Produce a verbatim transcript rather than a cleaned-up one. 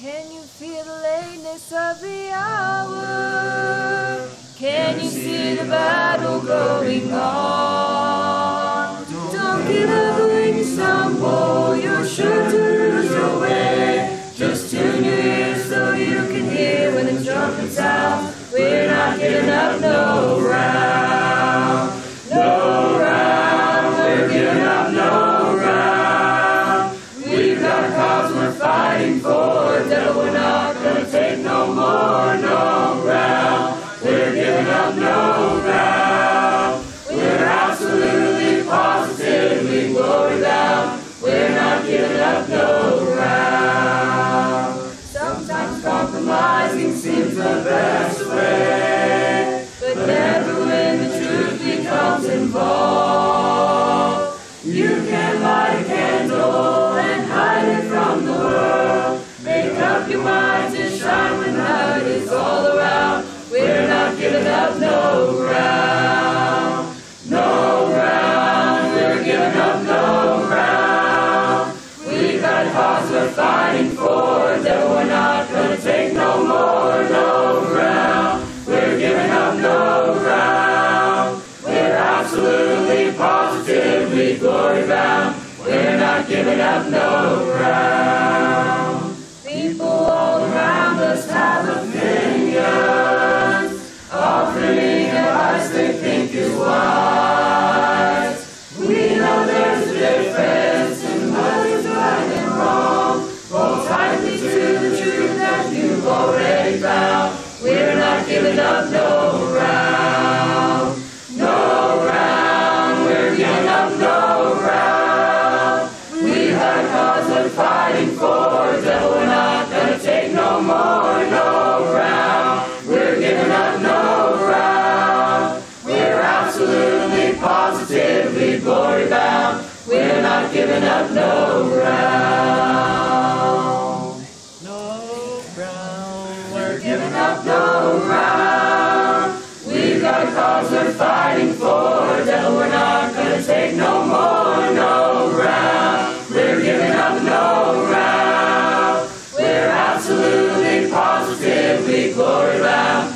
Can you feel the lateness of the hour? Can you see the battle going on? Don't give up when you stumble, you're sure to lose your way. Just tune your ears so you can hear when the trumpet sounds. We're not giving up no round, no round, we're giving up no round. We've got a cause we're fighting for, devil, we're not gonna take no more, no round. We're giving up no round. We're absolutely positively glory bound. We're not giving up no round. Sometimes compromising seems the best way, but never when the truth becomes involved. You can light a candle and hide it from the world. Make up your mind to shine when night is all around. We're not giving up no ground, no ground. We're giving up no ground. We got a cause we're fighting for, devil, we're not gonna take no more, no ground. We're giving up no ground. We're absolutely, positively glory bound. We're not giving up no ground. People all around us have opinions, offering advice they think is wise. We know there's a difference in what is right and wrong. Hold tightly to the truth that you've already found. We're not giving up no round, no round. We're giving up no round. We've got a cause we're fighting for, devil, we're not gonna take no more, no round. We're giving up no round. We're absolutely, positively glory bound. We're not giving up no round, no round. We're giving up no round. We've got a cause we're fighting for, devil, we're not gonna take no more, no round. We're giving up no round. We're absolutely, positively glory bound.